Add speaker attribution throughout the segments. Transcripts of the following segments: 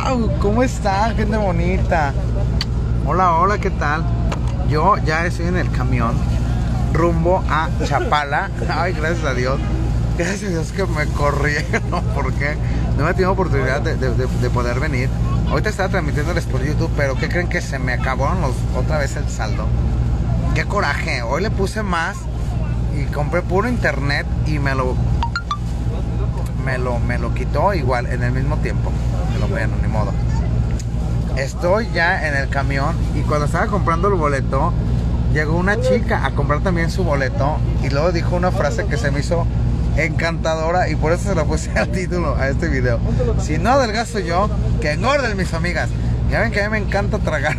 Speaker 1: ¡Wow! ¿Cómo están, gente bonita? Hola, hola, ¿qué tal? Yo ya estoy en el camión rumbo a Chapala. Ay, gracias a Dios. Gracias a Dios que me corrieron porque no me he tenido oportunidad de poder venir. Ahorita estaba transmitiéndoles por YouTube, pero ¿qué creen? Que se me acabaron otra vez el saldo. ¡Qué coraje! Hoy le puse más y compré puro internet y me lo quitó igual en el mismo tiempo. Bueno, ni modo. Estoy ya en el camión y cuando estaba comprando el boleto, llegó una chica a comprar también su boleto y luego dijo una frase que se me hizo encantadora y por eso se la puse al título a este video. Si no adelgazo yo, que engorden mis amigas. Ya ven que a mí me encanta tragar.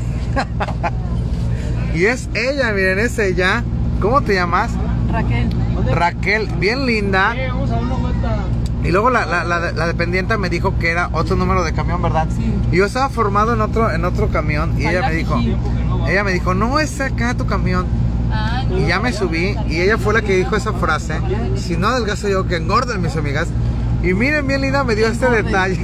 Speaker 1: Y es ella, miren, es ella. ¿Cómo te llamas?
Speaker 2: Raquel.
Speaker 1: Raquel, bien linda. Y luego la dependiente me dijo que era otro número de camión, ¿verdad?
Speaker 2: Sí.
Speaker 1: Y yo estaba formado en otro camión y ella me dijo, no, es acá tu camión. Y ya me subí y ella fue la que dijo esa frase. Si no adelgazo yo, que engorden mis amigas. Y miren, bien linda, me dio este detalle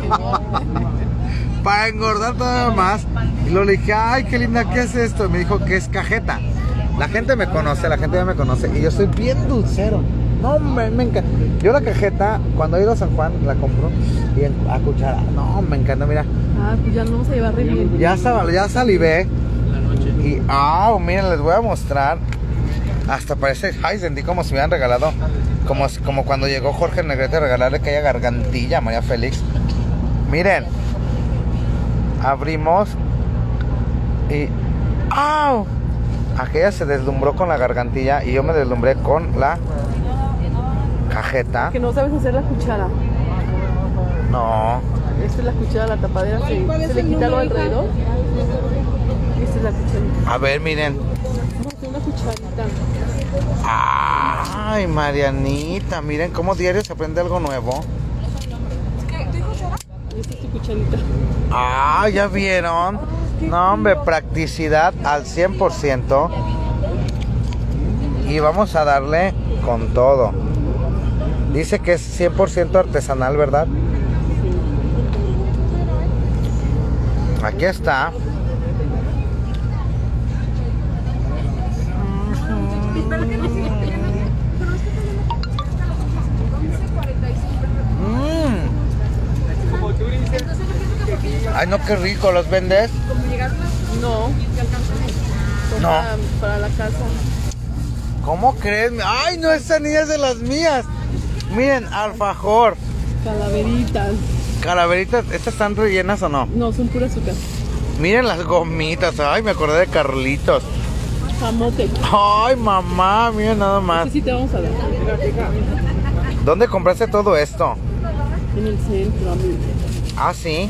Speaker 1: para engordar todavía más. Y luego le dije, ay, qué linda, ¿qué es esto? Y me dijo que es cajeta. La gente me conoce, la gente ya me conoce. Y yo soy bien dulcero. No, me encanta. Yo la cajeta, cuando he ido a San Juan, la compro y a cuchara. No, me encanta, mira.
Speaker 2: Ah, pues ya no vamos a llevar re bien.
Speaker 1: Ya salivé. Y, miren, les voy a mostrar. Hasta parece, ay, sentí como si me hubieran regalado. Como cuando llegó Jorge Negrete a regalarle aquella gargantilla a María Félix. Miren. Abrimos. Y, ¡au! Aquella se deslumbró con la gargantilla y yo me deslumbré con la cajeta.
Speaker 2: Que no sabes hacer la cuchara.
Speaker 1: No.
Speaker 2: Esta es la cuchara, la tapadera. Se le quita lo alrededor. Esta es la cucharita.
Speaker 1: A ver, miren.
Speaker 2: Vamos a hacer una cucharita.
Speaker 1: Ay, Marianita, miren cómo diario se aprende algo nuevo.
Speaker 2: Esta es tu cucharita.
Speaker 1: ¿Ya vieron? No, hombre, practicidad al 100%. Y vamos a darle con todo. Dice que es 100% artesanal, ¿verdad? Aquí está. Ay, no, qué rico. ¿Los vendes?
Speaker 2: No.
Speaker 1: No.
Speaker 2: Para la casa.
Speaker 1: ¿Cómo crees? Ay, no, esta niña es de las mías. Miren, alfajor.
Speaker 2: Calaveritas.
Speaker 1: Calaveritas, ¿estas están rellenas o no?
Speaker 2: No, son pura azúcar.
Speaker 1: Miren las gomitas. Ay, me acordé de Carlitos.
Speaker 2: Camote.
Speaker 1: Ay, mamá, miren nada más.
Speaker 2: Sí te vamos a dar.
Speaker 1: ¿Dónde compraste todo esto?
Speaker 2: En el centro, amigo.
Speaker 1: Ah, sí.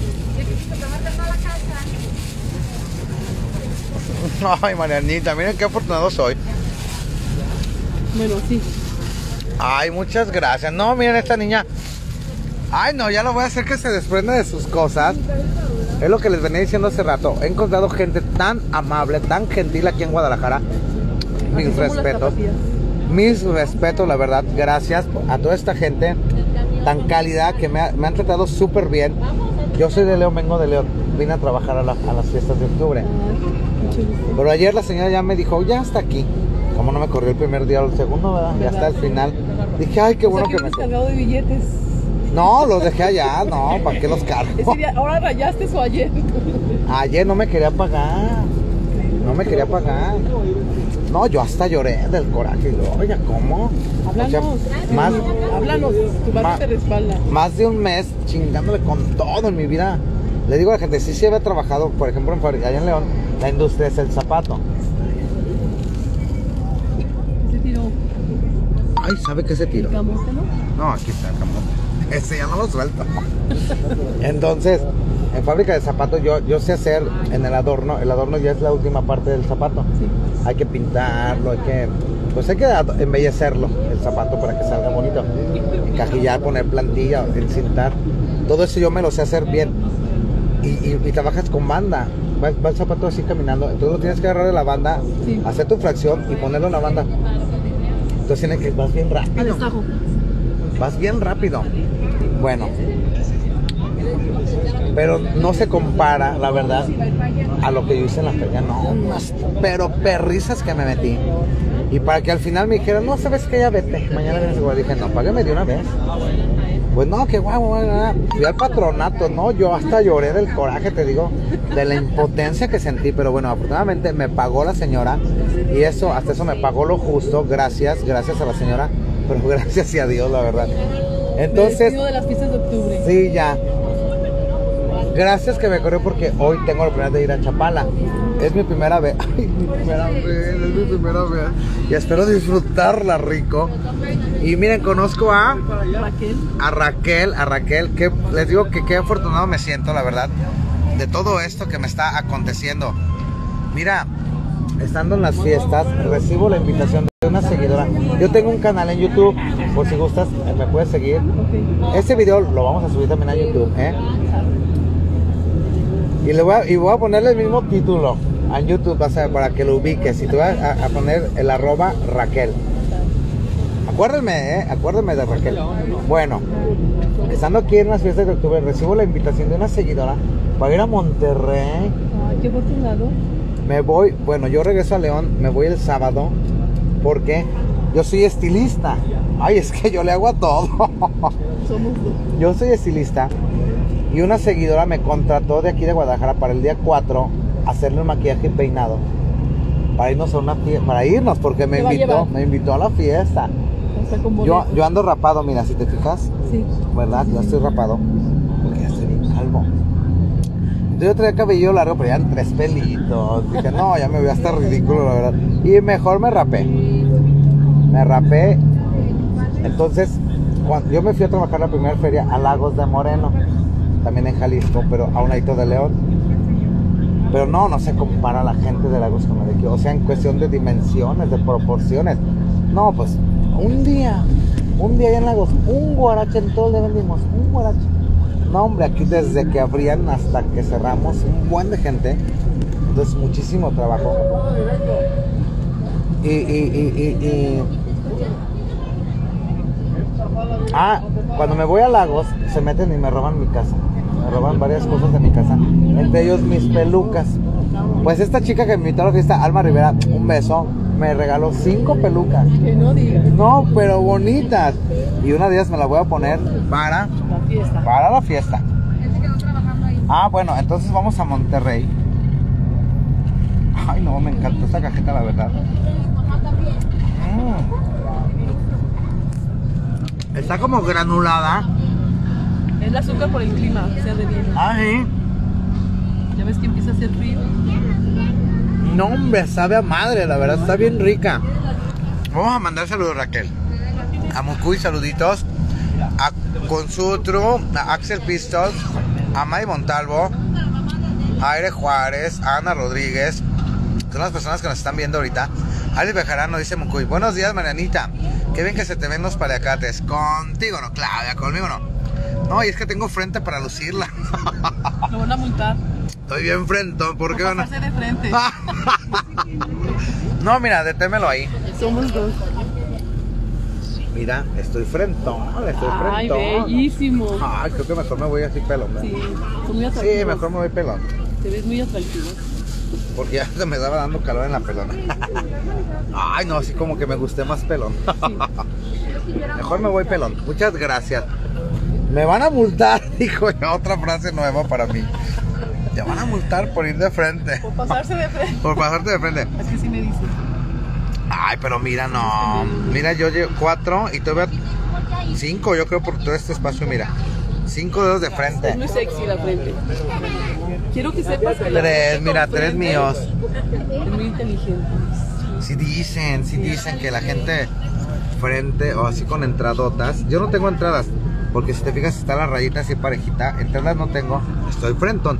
Speaker 1: Ay, Marianita, miren qué afortunado soy.
Speaker 2: Bueno, sí.
Speaker 1: Ay, muchas gracias. No, miren esta niña. Ay, no, ya lo voy a hacer que se desprenda de sus cosas. Es lo que les venía diciendo hace rato. He encontrado gente tan amable, tan gentil aquí en Guadalajara. Mis respetos. Mis respetos, la verdad. Gracias a toda esta gente tan cálida que me han tratado súper bien. Yo soy de León, vengo de León. Vine a trabajar a las fiestas de octubre. Pero ayer la señora ya me dijo, ya está aquí. Como no me corrió el primer día o el segundo, ¿verdad? Ya está al final. Dije, ay, qué bueno que me...
Speaker 2: cargado de billetes.
Speaker 1: No, los dejé allá, no, ¿para qué los cargo?
Speaker 2: Ese día, ¿ahora rayaste o ayer?
Speaker 1: Ayer no me quería pagar. No me quería pagar. No, yo hasta lloré del coraje. Y luego, oiga, ¿cómo?
Speaker 2: Háblanos.
Speaker 1: O sea,
Speaker 2: Háblanos, tu madre te respalda.
Speaker 1: Más de un mes chingándole con todo en mi vida. Le digo a la gente, sí había trabajado, por ejemplo, en fábrica, allá en León, la industria es el zapato.
Speaker 2: Se tiró.
Speaker 1: Ay, ¿sabe qué se tiró?
Speaker 2: ¿El camote, no?
Speaker 1: No, aquí está el camote. Ese ya no lo suelto. Entonces, en fábrica de zapatos yo sé hacer en el adorno ya es la última parte del zapato.
Speaker 2: Sí.
Speaker 1: Hay que pintarlo, hay que embellecerlo, el zapato, para que salga bonito. Encajillar, poner plantilla, encintar. Todo eso yo me lo sé hacer bien. Y trabajas con banda. Va el zapato así caminando. Entonces lo tienes que agarrar de la banda, sí, hacer tu fracción y ponerlo en la banda. Entonces tiene que vas bien rápido.
Speaker 2: Al destajo.
Speaker 1: Vas bien rápido. Bueno, pero no se compara, la verdad, a lo que yo hice en la feria. No, pero perrizas que me metí. Y para que al final me dijeran, no, ¿sabes qué? Ya vete, mañana vienes igual. Dije, no, págame de una vez. Pues no, que guau, fui al patronato, ¿no? Yo hasta lloré del coraje, te digo, de la impotencia que sentí. Pero bueno, afortunadamente me pagó la señora. Y eso, hasta eso me pagó lo justo. Gracias a la señora. Pero gracias y a Dios, la verdad. Entonces,
Speaker 2: me despido de las fiestas de octubre.
Speaker 1: Sí, ya. Gracias que me corrió porque hoy tengo la oportunidad de ir a Chapala. Es mi primera vez. Ay, es mi primera vez. Y espero disfrutarla rico. Y miren, conozco a Raquel, que les digo que qué afortunado me siento, la verdad, de todo esto que me está aconteciendo. Mira, estando en las fiestas, recibo la invitación de una seguidora. Yo tengo un canal en YouTube, por si gustas, me puedes seguir. Este video lo vamos a subir también a YouTube, Y voy a ponerle el mismo título en YouTube, para que lo ubiques. Y te voy a poner el @ Raquel. Acuérdame de Raquel. Bueno, estando aquí en las fiestas de octubre, recibo la invitación de una seguidora para ir a Monterrey.
Speaker 2: Ay, qué afortunado.
Speaker 1: Me voy, bueno, yo regreso a León, me voy el sábado, porque yo soy estilista. Ay, es que yo le hago a todo.
Speaker 2: Somos dos.
Speaker 1: Yo soy estilista. Y una seguidora me contrató de aquí de Guadalajara para el día 4 hacerle un maquillaje y peinado. Para irnos a una fiesta, porque me invitó a la fiesta. Yo ando rapado, mira, si te fijas.
Speaker 2: Sí.
Speaker 1: ¿Verdad? Yo estoy rapado. Porque ya estoy bien calvo. Entonces yo traía cabello largo, pero ya en 3 pelitos. Dije, no, ya me veo hasta ridículo, la verdad. Y mejor me rapé. Entonces, cuando yo me fui a trabajar la primera feria a Lagos de Moreno, también en Jalisco, pero a un ladito de León. Pero no se compara la gente de Lagos con la de aquí. O sea, en cuestión de dimensiones, de proporciones. No, pues, un día allá en Lagos, un guarache en todo le vendimos, un guarache. No, hombre, aquí desde que abrían hasta que cerramos, un buen de gente. Entonces, muchísimo trabajo. Cuando me voy a Lagos, se meten y me roban mi casa. Me roban varias cosas de mi casa, entre ellos mis pelucas. Pues esta chica que me invitó a la fiesta, Alma Rivera, un beso, me regaló 5 pelucas.
Speaker 2: Que no digas.
Speaker 1: No, pero bonitas. Y una de ellas me la voy a poner para la fiesta. Bueno, entonces vamos a Monterrey. Ay, no, me encantó esta cajeta, la verdad. Está como granulada.
Speaker 2: Es el azúcar por el clima, se adhiere.
Speaker 1: Sí.
Speaker 2: Ya ves que empieza a hacer frío.
Speaker 1: No, hombre, sabe a madre, la verdad, está bien rica. Vamos a mandar saludos, Raquel. A Mucuy, saluditos. A Consutru, a Axel Pistols, a May Montalvo, a Aire Juárez, a Ana Rodríguez. Son las personas que nos están viendo ahorita. Alex Bejarano dice Mucuy, buenos días, Marianita. Qué bien que se te ven los paliacates. Contigo no, Claudia, conmigo no. No, y es que tengo frente para lucirla.
Speaker 2: Lo van a multar.
Speaker 1: Estoy bien frentón, ¿por qué van a...?
Speaker 2: Pasarse de frente.
Speaker 1: No, mira, detémelo ahí.
Speaker 2: Somos dos.
Speaker 1: Mira, estoy frentón.
Speaker 2: Ay, bellísimo.
Speaker 1: Ay, creo que mejor me voy así pelón.
Speaker 2: Sí, son muy atractivos.
Speaker 1: Sí, mejor me voy pelón.
Speaker 2: Te ves muy atractivo.
Speaker 1: Porque ya se me estaba dando calor en la pelona. Ay, no, así como que me gusté más pelón. Sí. Mejor me voy pelón. Muchas gracias. Me van a multar, dijo ya, otra frase nueva para mí. Te van a multar por ir de frente.
Speaker 2: Por pasarse de frente.
Speaker 1: Por pasarte de frente.
Speaker 2: Así sí me dice.
Speaker 1: Ay, pero mira, no. Mira, yo llevo 4 y todavía 5, yo creo, por todo este espacio, mira. 5 dedos de frente.
Speaker 2: Es muy sexy la frente. Quiero que sepas que
Speaker 1: 3, mira, 3 míos.
Speaker 2: Es muy inteligente.
Speaker 1: Sí dicen que la gente frente o así con entradotas. Yo no tengo entradas, porque si te fijas está la rayita así parejita. Entradas no tengo, estoy frentón.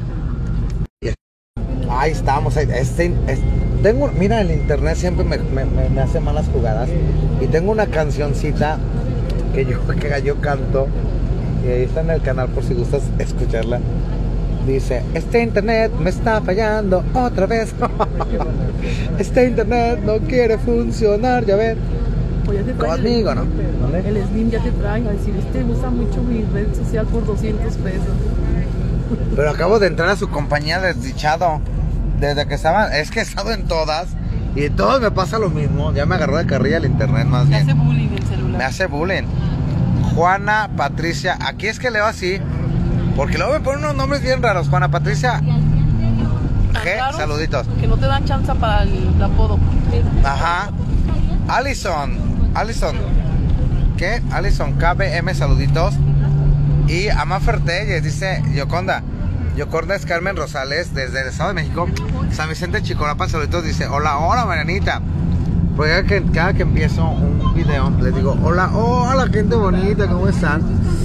Speaker 1: Ahí estamos. Mira, el internet siempre me hace malas jugadas. Y tengo una cancioncita que yo canto. Y ahí está en el canal por si gustas escucharla. Dice, este internet me está fallando otra vez. Este internet no quiere funcionar, ya ven. Conmigo, ¿no?
Speaker 2: El Slim ya te trae a decir, usa mucho mi red social por 200 pesos.
Speaker 1: Pero acabo de entrar a su compañía desdichado. Desde que estaban, es que he estado en todas y en todas me pasa lo mismo. Ya me agarró de carrilla el internet más
Speaker 2: Me
Speaker 1: bien.
Speaker 2: hace bullying el celular.
Speaker 1: Me hace bullying. Juana Patricia, aquí es que leo así, porque luego me ponen unos nombres bien raros. Juana Patricia G,
Speaker 2: Raros,
Speaker 1: saluditos.
Speaker 2: Que no te dan chance para el apodo.
Speaker 1: Ajá. Alison, ¿qué? Alison KBM, saluditos. Y Amafer Telles, dice Yoconda. Yoconda es Carmen Rosales, desde el Estado de México. San Vicente Chicorapa, saluditos, dice: hola, hola, Marianita. Porque cada que empiezo un video, les digo: hola, hola, gente bonita, ¿cómo están?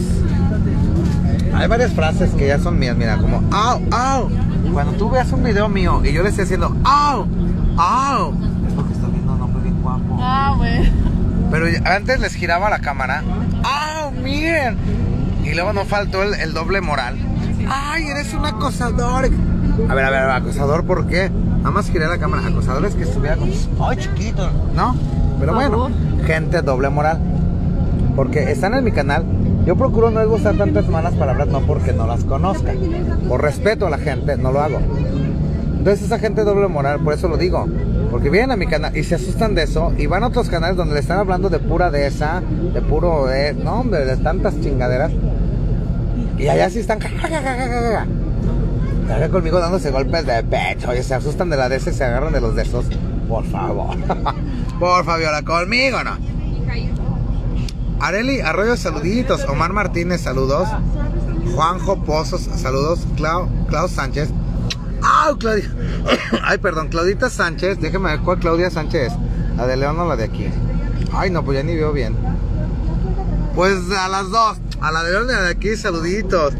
Speaker 1: Hay varias frases que ya son mías, mira, como au, au. Cuando tú veas un video mío y yo le estoy haciendo au, au, es porque estoy viendo un hombre bien guapo.
Speaker 2: Ah, güey.
Speaker 1: Pero antes les giraba la cámara. ¡Ah, miren! Y luego no faltó el doble moral. ¡Ay, eres un acosador! A ver, ¿acosador por qué? Nada más giré la cámara. Acosadores que estuvieran como... ¡ay, chiquito! ¿No? Pero bueno, gente doble moral. Porque están en mi canal. Yo procuro no usar tantas malas palabras, no porque no las conozca. Por respeto a la gente, no lo hago. Entonces esa gente doble moral, por eso lo digo. Porque vienen a mi canal y se asustan de eso y van a otros canales donde le están hablando de pura de esa, de puro de, no hombre, de tantas chingaderas. Y allá sí están acá conmigo dándose golpes de pecho y se asustan de la de esa y se agarran de los de esos. Por favor. Por Fabiola, conmigo no. Areli Arroyo, saluditos. Omar Martínez, saludos. Juanjo Pozos, saludos. Clau Sánchez. ¡Ah, Claudia! Ay, perdón, Claudita Sánchez. Déjeme ver cuál Claudia Sánchez. ¿La de León o la de aquí? Ay, no, pues ya ni veo bien. Pues a las dos. A la de León y a la de aquí, saluditos.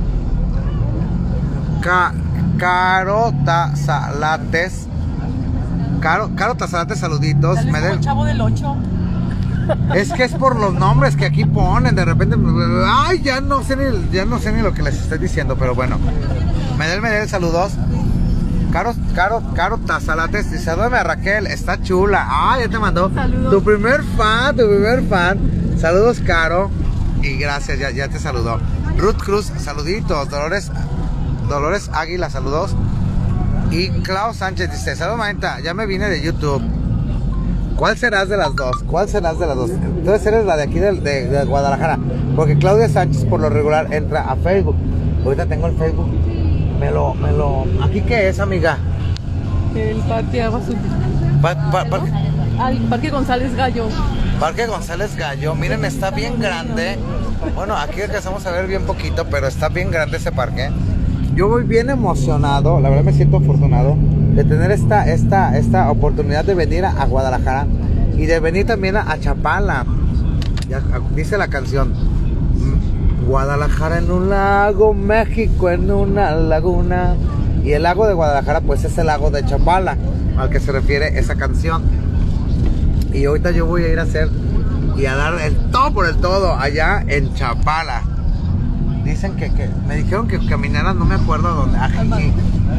Speaker 1: Caro Tazalates. Caro Tazalates, saluditos.
Speaker 2: Me el Chavo del 8.
Speaker 1: Es que es por los nombres que aquí ponen. De repente, ay, ya no sé ni lo que les estoy diciendo, pero bueno. Medel, saludos. Caro Tazalates dice: duerme a Raquel, está chula. Ah, ya te mandó.
Speaker 2: Saludos.
Speaker 1: Tu primer fan. Saludos, Caro. Y gracias, ya te saludó. Ruth Cruz, saluditos. Dolores Águila, saludos. Y Clau Sánchez dice: saludos, manita, ya me vine de YouTube. ¿Cuál serás de las dos? Entonces eres la de aquí de Guadalajara. Porque Claudia Sánchez por lo regular entra a Facebook. Ahorita tengo el Facebook. ¿Aquí qué es, amiga?
Speaker 2: El Parque Agua Azul. Parque González Gallo.
Speaker 1: Parque González Gallo. Miren, está bien grande. Bueno, aquí alcanzamos a ver bien poquito, pero está bien grande ese parque. Yo voy bien emocionado, la verdad me siento afortunado de tener esta oportunidad de venir a Guadalajara y de venir también a Chapala. Ya, dice la canción: Guadalajara en un lago, México en una laguna. Y el lago de Guadalajara pues es el lago de Chapala, al que se refiere esa canción. Y ahorita yo voy a ir a hacer y a dar el todo por el todo allá en Chapala. Dicen que me dijeron que caminara, no me acuerdo dónde. Ajijic.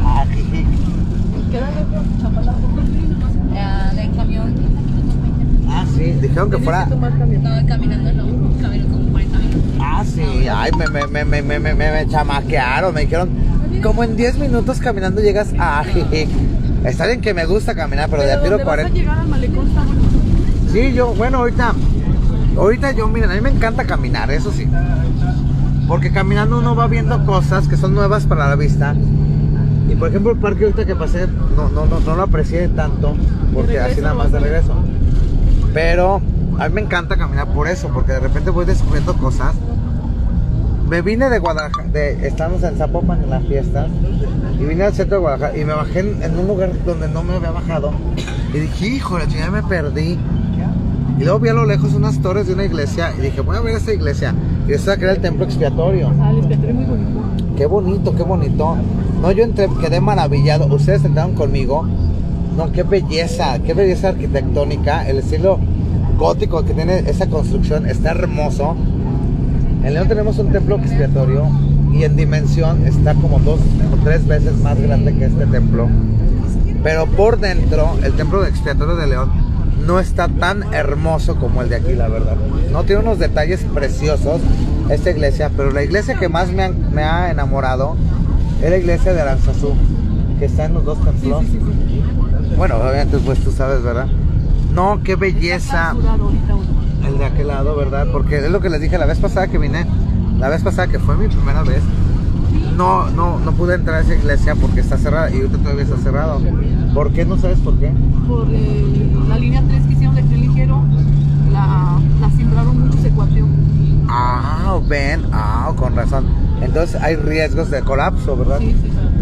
Speaker 2: ¿Qué de Chapala?
Speaker 3: De camión.
Speaker 1: Ah, sí, dijeron que fuera.
Speaker 3: No, caminando no, camino como 40 minutos.
Speaker 1: Ah, sí, ay, me chamaquearon, me dijeron, como en 10 minutos caminando llegas a Ajijic. Está bien que me gusta caminar, pero de a tiro 40.
Speaker 2: ¿Vas a llegar al malecón? Está bonito.
Speaker 1: Sí, yo, bueno, ahorita yo, miren, a mí me encanta caminar, eso sí. Porque caminando uno va viendo cosas que son nuevas para la vista. Y por ejemplo el parque ahorita que pasé no lo aprecié tanto, porque así nada más de regreso. Pero a mí me encanta caminar por eso, porque de repente voy descubriendo cosas. Me vine de Guadalajara, estábamos en Zapopan en las fiestas, y vine al centro de Guadalajara y me bajé en un lugar donde no me había bajado. Y dije, híjole, ya me perdí. Y luego vi a lo lejos unas torres de una iglesia y dije, voy a ver esta iglesia. Y eso era el templo expiatorio.
Speaker 2: Ah, el expiatorio muy bonito.
Speaker 1: Qué bonito, qué bonito. No, yo entré, quedé maravillado. Ustedes entraron conmigo. No, qué belleza arquitectónica. El estilo gótico que tiene esa construcción está hermoso. En León tenemos un templo expiatorio y en dimensión está como 2 o 3 veces más grande que este templo. Pero por dentro, el templo expiatorio de León no está tan hermoso como el de aquí, la verdad. No tiene unos detalles preciosos esta iglesia, pero la iglesia que más me ha enamorado es la iglesia de Aranzazú, que está en los dos templos.
Speaker 2: Sí.
Speaker 1: Bueno, obviamente pues tú sabes, ¿verdad? No, qué belleza el de aquel lado, ¿verdad? Porque es lo que les dije la vez pasada que vine, la vez pasada que fue mi primera vez. No pude entrar a esa iglesia porque está cerrada y ahorita todavía está cerrado. ¿Por qué? ¿No sabes por qué?
Speaker 2: Por la línea 3 que hicieron de tren ligero, la sembraron mucho, se cuateó.
Speaker 1: Ven, con razón. Entonces hay riesgos de colapso, ¿verdad?
Speaker 2: Sí.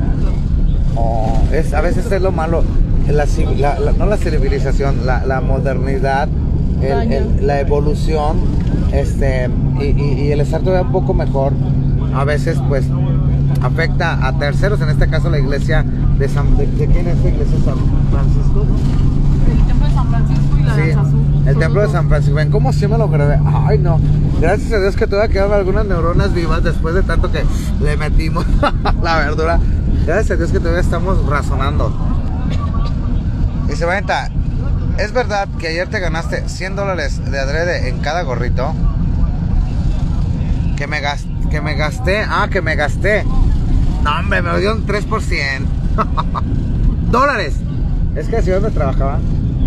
Speaker 1: A veces es lo malo, no la civilización, la modernidad, la evolución, y el estar todavía un poco mejor, a veces pues afecta a terceros, en este caso la iglesia ¿de quién es la iglesia? ¿San Francisco?
Speaker 2: El templo de San Francisco y la de Aranzazú.
Speaker 1: El templo de San Francisco. ¿Ven cómo sí me lo grabé? Ay, no. Gracias a Dios que todavía quedan algunas neuronas vivas después de tanto que le metimos la verdura. Gracias a Dios que todavía estamos razonando. Dice, Vanita, ¿es verdad que ayer te ganaste $100 de adrede en cada gorrito? Que me gasté. No, hombre, me dio un 3%. Dólares. Es que así donde trabajaba,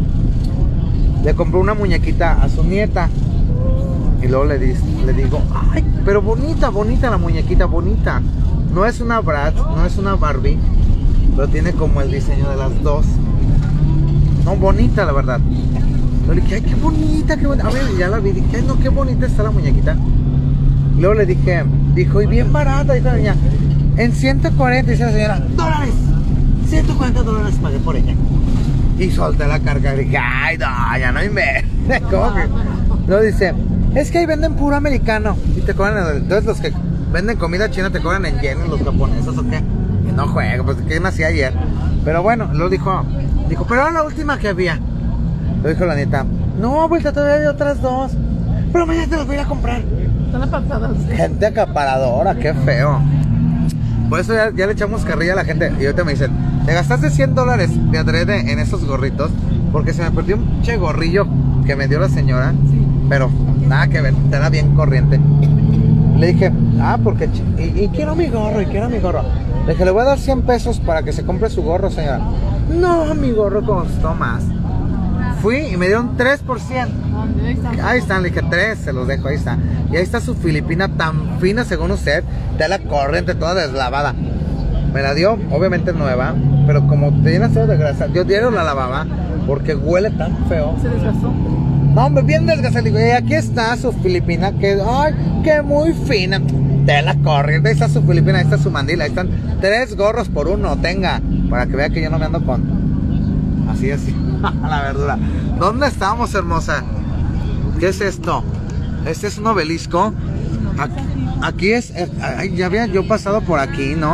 Speaker 1: le compró una muñequita a su nieta. Y luego le digo, ay, pero bonita la muñequita, bonita. No es una Bratz, no es una Barbie, pero tiene como el diseño de las dos. No, bonita la verdad. Yo le dije, ay, qué bonita. A ver, ya la vi, dije, ay, no, qué bonita está la muñequita. Y luego le dije, dijo, y bien barata, dijo la niña, en 140, dice la señora, dólares. $140 pagué por ella. Y solté la carga y dije, ay, no, ya no inventes. ¿Cómo que? Luego dice, es que ahí venden puro americano. Y te cobran, entonces los que venden comida china te cobran en yenes, los japoneses o qué. Y no juego, pues que nací ayer. Pero bueno, luego dijo, pero era la última que había. Lo dijo la nieta, no, abuelita, todavía hay otras dos, pero mañana te las voy a ir a comprar.
Speaker 2: Están apartadas.
Speaker 1: Gente acaparadora, qué feo. Por eso ya le echamos carrilla a la gente. Y ahorita me dicen, te gastaste $100 de adrede en esos gorritos, porque se me perdió un che gorrillo que me dio la señora.
Speaker 2: Sí.
Speaker 1: Pero nada que ver, era bien corriente. Le dije, porque y quiero mi gorro, Le dije, le voy a dar 100 pesos para que se compre su gorro, señora. No, mi gorro costó más. Fui y me dieron 3%. Ahí están, le dije 3, se los dejo, ahí está. Y ahí está su filipina tan fina según usted, de la corriente toda deslavada. Me la dio, obviamente nueva, pero como te llenas todo de grasa, yo diario la lavaba porque huele tan feo.
Speaker 2: Se desgastó.
Speaker 1: No, hombre, bien desgastada. Digo, y aquí está su filipina, que, ay, que muy fina. De la corriente, ahí está su filipina, ahí está su mandil, ahí están 3 gorros por uno, tenga, para que vea que yo no me ando con así, la verdura. ¿Dónde estamos, hermosa? ¿Qué es esto? Este es un obelisco. Aquí es, ya había yo pasado por aquí, ¿no?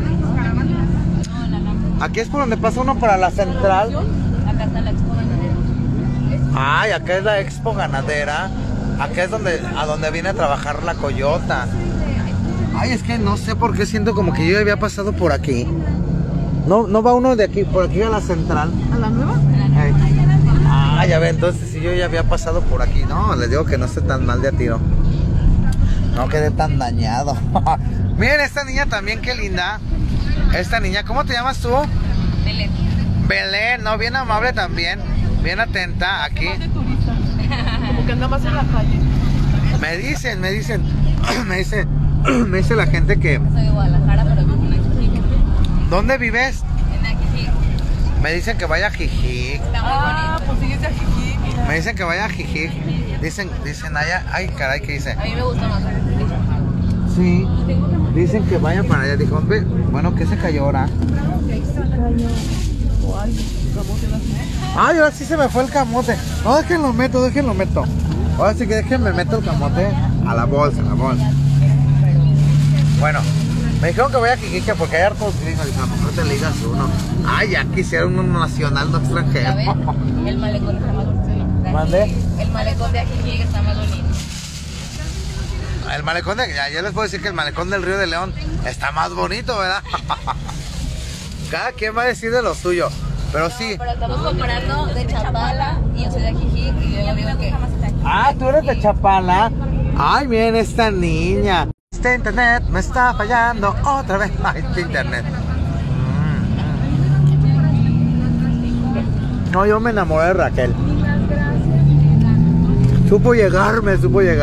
Speaker 1: Aquí es por donde pasa uno para la central.
Speaker 3: Acá está la Expo Ganadera.
Speaker 1: Ay, acá es la Expo Ganadera. Acá es a donde viene a trabajar la Coyota. Ay, es que no sé por qué siento como que yo había pasado por aquí. No va uno de aquí, por aquí a la central.
Speaker 2: ¿A la nueva?
Speaker 1: Ya ve, entonces si yo ya había pasado por aquí. No, les digo que no esté tan mal de a tiro. No quedé tan dañado. Miren, esta niña también, qué linda. Esta niña, ¿cómo te llamas tú?
Speaker 3: Belén.
Speaker 1: Belén, no, bien amable también. Bien atenta aquí.
Speaker 2: Más de turista. Como que anda más en la calle.
Speaker 1: Me dice la gente que...
Speaker 3: Soy de Guadalajara, pero vivo en Ajijic.
Speaker 1: ¿Dónde vives?
Speaker 3: En Ajijic.
Speaker 1: Me dicen que vaya a Jijic.
Speaker 3: Está muy bonito.
Speaker 2: Pues sigues de Ajijic, mira.
Speaker 1: Me dicen que vaya a Jijic. Dicen allá, ay caray, ¿qué dice?
Speaker 3: A mí me gusta más Ajijic.
Speaker 1: Sí, dicen que vaya para allá. Dijo, bueno, ¿qué se cayó ahora? Ay, ahora sí se me fue el camote. No, déjenlo meto. Ahora sí que déjenme meto el camote a la bolsa, Bueno, me dijeron que vaya a Jijique porque hay hartos gringos. Dije, a lo mejor te ligas uno. Ay, ya quisiera uno nacional, no extranjero.
Speaker 3: ¿Ya ven? El malecón está más bonito.
Speaker 1: ¿Mande?
Speaker 3: El malecón de Ajijic está más bonito.
Speaker 1: El malecón ya les puedo decir que el malecón del Río de León está más bonito, ¿verdad? Cada quien va a decir de lo suyo. Pero sí.
Speaker 3: Pero estamos comparando de Chapala y yo soy de Ajijic y yo digo que...
Speaker 1: Ah, tú eres de Chapala. Ay, miren esta niña. Este internet me está fallando otra vez. Ay, este internet. No, yo me enamoré de Raquel. Supo llegarme.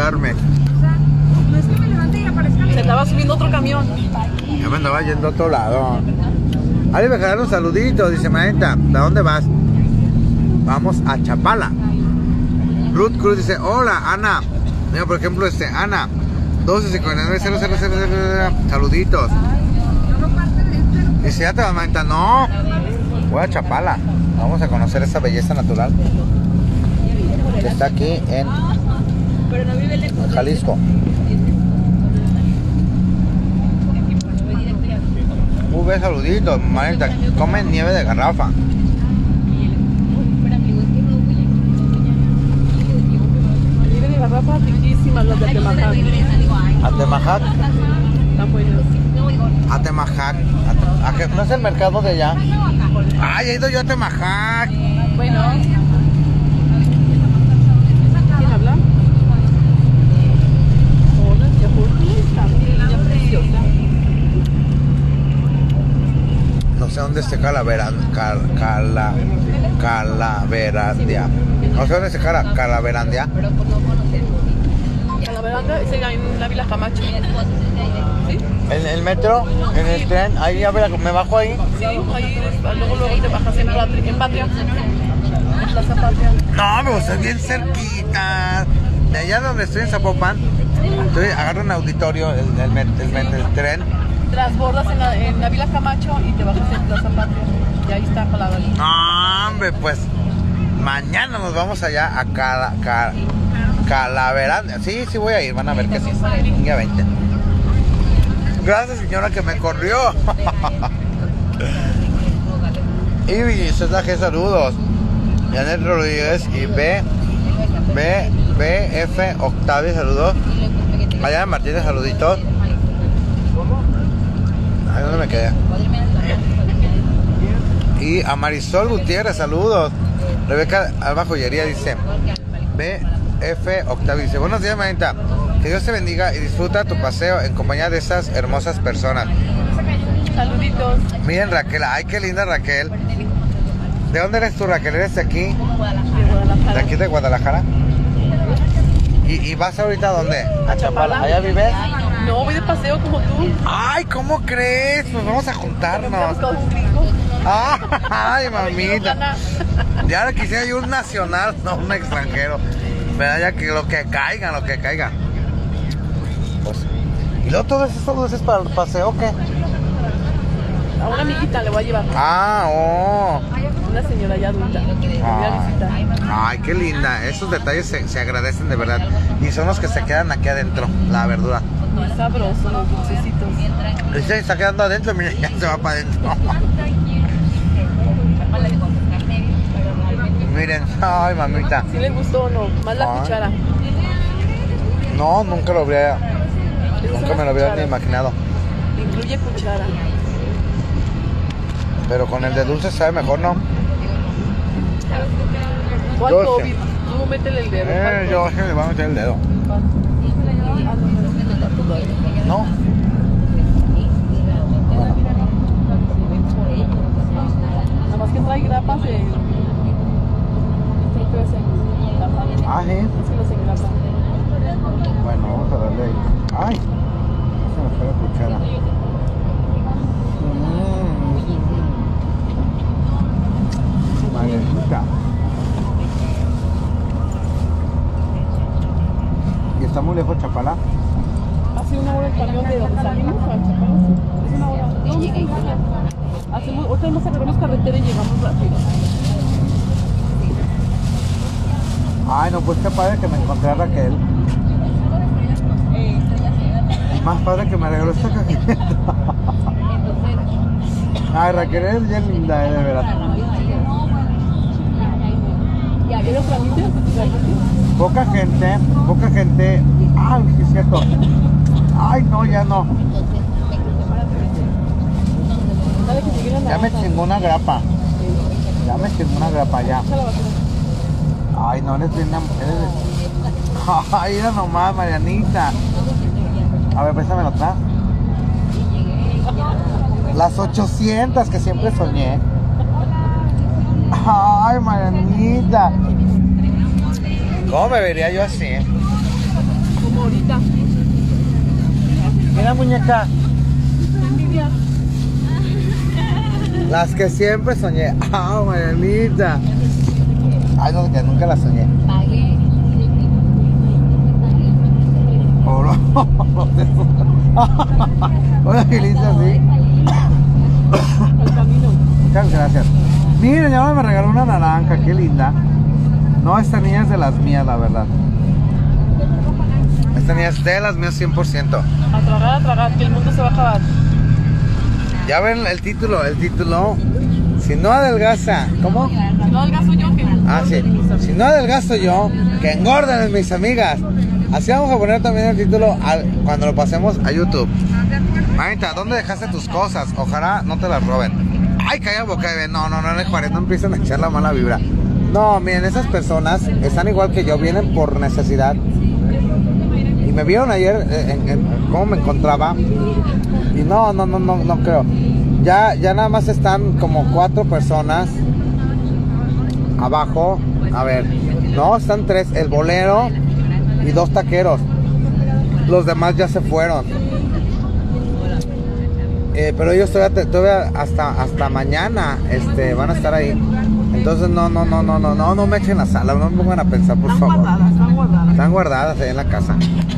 Speaker 2: Se estaba subiendo otro camión.
Speaker 1: Yo me andaba yendo a otro lado. Ahí me dejaron un saludito. Dice, Maenta, ¿de dónde vas? Vamos a Chapala. Ruth Cruz dice, hola, Ana. Mira, por ejemplo, Ana. 1259-0000. Saluditos. Dice, ¿ya te vas, Maenta? No. Voy a Chapala. Vamos a conocer esa belleza natural que está aquí en Jalisco. Muy bien, saluditos, Maenta. Comen nieve de garrafa.
Speaker 2: Nieve de garrafa riquísimas las de Atemajac.
Speaker 1: Atemajac.
Speaker 2: Están buenas.
Speaker 1: Atemajac. ¿No es el mercado de allá? Ay, he ido yo a Atemajac.
Speaker 2: Bueno. ¿Quién habla? Hola, ya por ti. Está niña preciosa.
Speaker 1: No sé dónde esté Calaverandia. No sé dónde esté Calaverandia.
Speaker 2: Calaverandia es en la Vila Camacho. ¿Sí?
Speaker 1: En el metro, en el tren, ahí a ver, me bajo ahí.
Speaker 2: Sí, ahí luego te bajas en Patria. En Plaza Patria.
Speaker 1: No, me gusta bien cerquita. De allá donde estoy en Zapopan, agarro un auditorio, el tren.
Speaker 2: Transbordas en la Vila Camacho y te bajas en Plaza Patria. Y ahí está Calaverandia.
Speaker 1: No, hombre, pues mañana nos vamos allá a Calaverandia. Sí, voy a ir, van a ver que sí. Venga, 20. Gracias, señora, que me corrió. Ivy, Sotaje, saludos. Janet Rodríguez y BF Octavio, saludos. Mariana Martínez, saluditos. Ay, ¿dónde me quedé? Y a Marisol Gutiérrez, saludos. Rebeca Alba Joyería dice, BF Octavio dice, buenos días, Maenta. Que Dios te bendiga y disfruta tu paseo en compañía de esas hermosas personas.
Speaker 2: Saluditos.
Speaker 1: Miren, Raquel, ay, qué linda Raquel. ¿De dónde eres tú, Raquel? ¿Eres de aquí?
Speaker 2: De Guadalajara.
Speaker 1: ¿De aquí de Guadalajara? ¿Y vas ahorita a dónde? ¿A Chapala? ¿Allá vives?
Speaker 2: No, voy de paseo como tú.
Speaker 1: Ay, ¿cómo crees? Pues vamos a juntarnos. Ay, mamita. Ya ahora quisiera yo un nacional, no un extranjero. ¿Verdad? Ya que lo que caiga. Pues, ¿y luego todo eso es para el paseo o qué?
Speaker 2: A una amiguita le voy a llevar. Una señora ya adulta. Que voy a visitar.
Speaker 1: Ay, qué linda. Esos detalles se agradecen de verdad. Y son los que se quedan aquí adentro, la verdura.
Speaker 2: Muy sabrosos los dulcecitos.
Speaker 1: Se está quedando adentro, mira, ya se va para adentro. Miren, ay, mamita.
Speaker 2: ¿Sí les gustó o no? Más la cuchara.
Speaker 1: No, nunca me lo habría ni imaginado.
Speaker 2: Incluye cuchara.
Speaker 1: Pero con el de dulce sabe mejor, ¿no?
Speaker 2: ¿Cuál
Speaker 1: Yo
Speaker 2: COVID?
Speaker 1: sé.
Speaker 2: Tú métele el dedo.
Speaker 1: Yo le voy a meter el dedo. ¿No?
Speaker 2: Nada más que trae grapas de... Creo que es en grapa.
Speaker 1: Ah, sí.
Speaker 2: Es que los engrapa.
Speaker 1: Bueno, vamos a darle ahí. Ay, se me fue la cuchara. Magnífica. ¿Y está muy lejos Chapala?
Speaker 2: Hace una hora el camión de donde salimos a Chapala. Es una hora. No, ahorita nos agarramos carretera y llegamos rápido.
Speaker 1: Ay, no, pues qué padre que me encontré a Raquel. Más padre que me regaló esta cajita. Ay, Raquel es bien linda, de verdad.
Speaker 2: ¿Quieres trámite?
Speaker 1: Poca gente. Ay, sí es cierto. Ay, no, ya no.
Speaker 2: Dale que sigue la
Speaker 1: Ya me chingó una grapa. Ya. Ay, no, eres bien... Ay, mira nomás, Marianita. A ver, préstame otra. Las 800 que siempre soñé. Ay, Marianita. ¿Cómo me vería yo así?
Speaker 2: Como ahorita.
Speaker 1: Mira, muñeca.
Speaker 2: Qué envidia.
Speaker 1: Las que siempre soñé. Ah, Marianita. Ay, no, que nunca las soñé.
Speaker 3: Pagué.
Speaker 1: Oro. Hola, que dice así.
Speaker 2: El camino.
Speaker 1: Muchas gracias. Miren, ya me regaló una naranja, qué linda. No, esta niña es de las mías, la verdad. Esta niña es de las mías 100%.
Speaker 2: A tragar, que el mundo se va a acabar.
Speaker 1: Ya ven el título, si no adelgaza, ¿cómo?
Speaker 2: Si no adelgazo yo, que
Speaker 1: Ah, sí. Si no adelgazo yo, que engorden mis amigas. Así vamos a poner también el título cuando lo pasemos a YouTube. Manita, ¿dónde dejaste tus cosas? Ojalá no te las roben. Ay, calla boca de no, Juárez, no empiecen a echar la mala vibra. No, miren, esas personas están igual que yo, vienen por necesidad. Y me vieron ayer en cómo me encontraba. Y no creo. Ya nada más están como 4 personas abajo. A ver, no, están 3, el bolero y 2 taqueros. Los demás ya se fueron. Pero ellos todavía hasta mañana van a estar ahí. Entonces no me echen la sala, no me pongan a pensar, por favor.
Speaker 2: Están guardadas.
Speaker 1: Están guardadas ahí en la casa.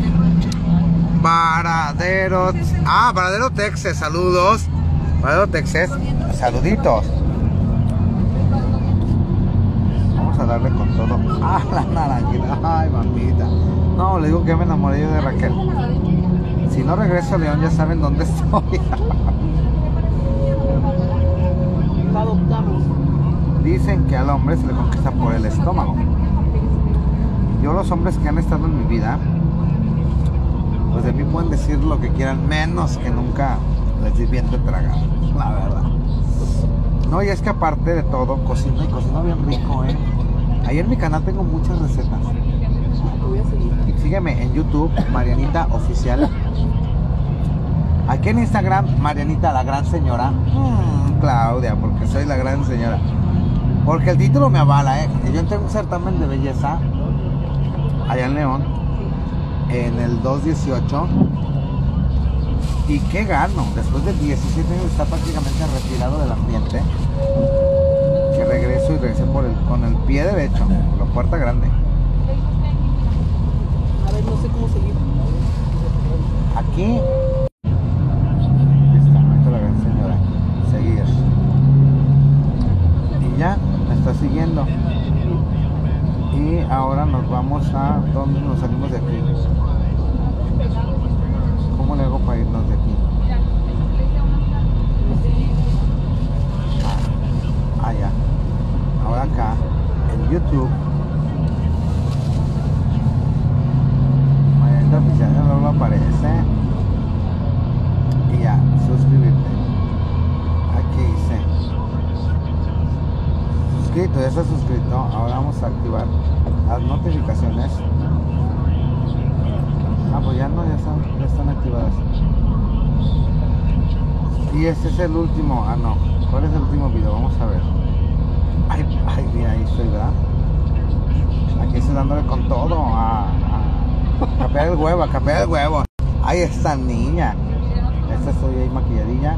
Speaker 1: Varadero Texas, saludos. Varadero Texas, saluditos. Vamos a darle con todo. Ah, la naranjita. Ay, mamita. No, le digo que me enamoré yo de Raquel. Si no regreso a León, ya saben dónde estoy.
Speaker 2: La adoptamos.
Speaker 1: Dicen que al hombre se le conquista por el estómago. Yo, los hombres que han estado en mi vida, pues de mí pueden decir lo que quieran, menos que nunca les di bien de tragar, la verdad. No, y es que aparte de todo, cocino y cocino bien rico, Ahí en mi canal tengo muchas recetas.
Speaker 2: Te voy a seguir.
Speaker 1: Sígueme en YouTube, Marianita Oficial. Aquí en Instagram, Marianita la Gran Señora. Claudia, porque soy la gran señora. Porque el título me avala, Yo entré en un certamen de belleza allá en León, en el 218. ¿Y qué gano? Después de 17 años de estar prácticamente retirado del ambiente, que regreso y regresé con el pie derecho, por la puerta grande.
Speaker 2: A ver, no sé cómo seguir.
Speaker 1: Aquí está, ahí está la gran señora. Seguir. Y ya, me está siguiendo. Y ahora nos vamos a... ¿Dónde nos salimos de aquí? ¿Cómo le hago para irnos de aquí? Ya. Ahora acá, en YouTube. Marianita Oficial, no lo aparece. Y ya, suscribirte. Aquí dice suscrito, ya está suscrito. Ahora vamos a activar las notificaciones. Pues ya no, ya están activadas. Y este es el último. No, ¿cuál es el último video? Vamos a ver. Ay, mira, ahí estoy, ¿verdad? Aquí estoy dándole con todo a capear el huevo, Ahí está, niña. Esta estoy ahí maquilladilla.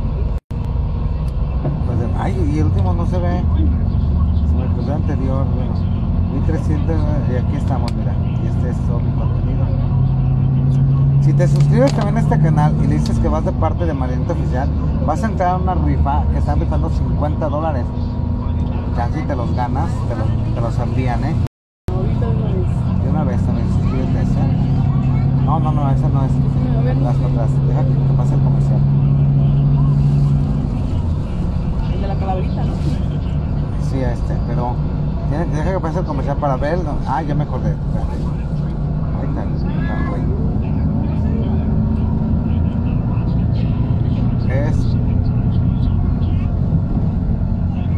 Speaker 1: Pues, y el último no se ve. Se me cruzó el anterior, bueno. 1300 y aquí estamos, mira. Y este es todo mi contenido. Si te suscribes también a este canal y le dices que vas de parte de Marianita Oficial, vas a entrar a una rifa que están rifando $50. Ya si te los ganas, te los envían,
Speaker 2: Ahorita
Speaker 1: De una vez también suscríbete a ese. No, esa no es. Las otras. Deja que pase el comercial.
Speaker 2: el de la calaverita, ¿no?
Speaker 1: Sí, pero deja que pase el comercial para verlo. Ah, ya me acordé. Espérate. Ahí está, güey. Es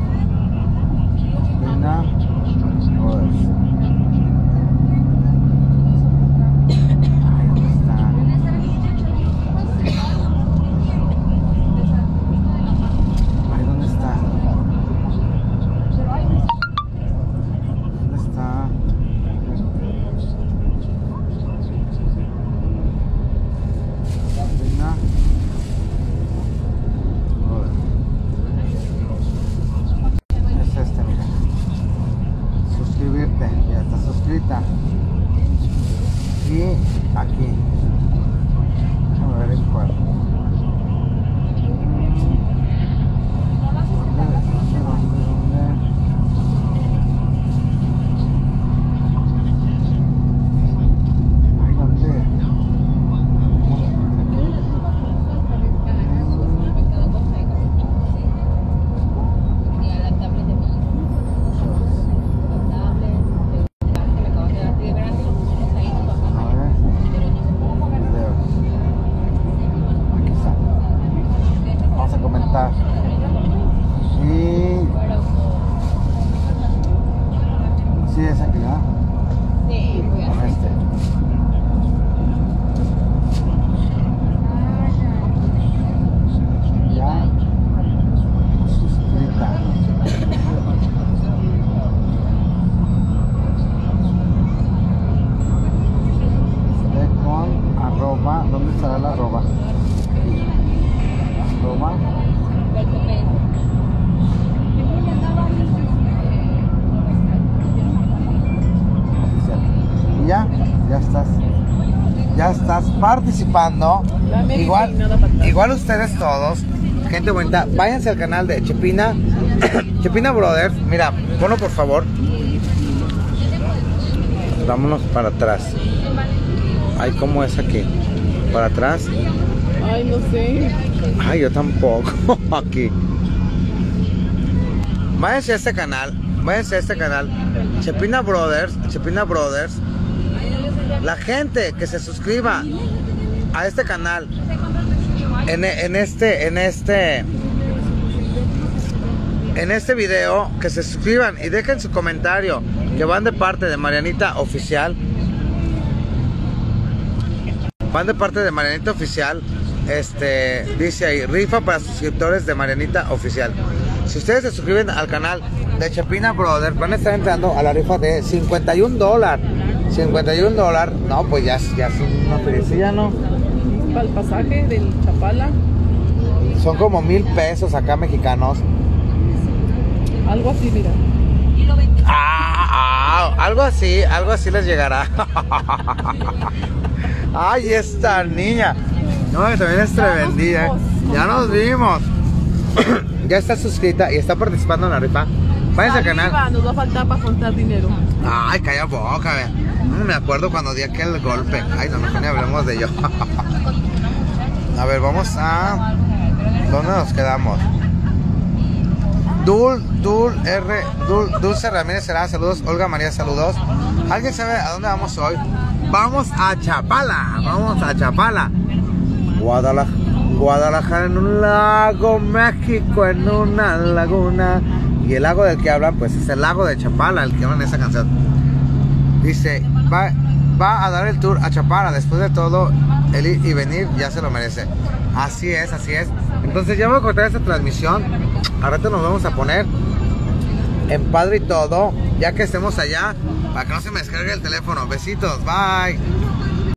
Speaker 1: Pina Brothers. preguntar. Y... sí, es aquí, ¿no?
Speaker 3: Sí, voy a
Speaker 1: Con este. Ya. Suscrita. Con arroba, ¿dónde estará la arroba? Arroba. Y ya estás participando. Igual ustedes todos, gente bonita, váyanse al canal de Chepina, Chepina Brothers. Mira, ponlo por favor. Vámonos para atrás. Ay, ¿cómo es aquí? Para atrás.
Speaker 2: Ay, no sé.
Speaker 1: Ay, yo tampoco. Aquí. Váyanse a este canal. Chepina Brothers. La gente que se suscriba a este canal en este video, que se suscriban y dejen su comentario, que van de parte de Marianita Oficial. Van de parte de Marianita Oficial. Dice ahí, rifa para suscriptores de Marianita Oficial. Si ustedes se suscriben al canal de Chepina Brothers, van a estar entrando a la rifa de $51. $51. No, pues ya es una felicidad, ¿no?
Speaker 2: Para el pasaje del Chapala.
Speaker 1: Son como $1000 acá mexicanos.
Speaker 2: Algo así, mira.
Speaker 1: Algo así les llegará. Ay, esta niña. No, que también es tremendida. Ya nos vimos. Ya está suscrita y está participando en la rifa. Váyanse al canal.
Speaker 2: Nos va a faltar para contar dinero.
Speaker 1: Ay, calla boca, ve. No me acuerdo cuando di aquel golpe. Ay, no, mejor ni hablemos de ello. A ver, vamos a... ¿dónde nos quedamos? Dulce Ramírez será, saludos. Olga María, saludos. ¿Alguien sabe a dónde vamos hoy? Vamos a Chapala. Guadalajara en un lago, México en una laguna. Y el lago del que hablan, pues es el lago de Chapala, el que hablan en esa canción. Dice, va a dar el tour a Chapala. Después de todo, el ir y venir ya se lo merece. Así es. Entonces ya voy a cortar esta transmisión. Al rato nos vamos a poner en Padre y Todo, ya que estemos allá, para que no se me descargue el teléfono. Besitos, bye.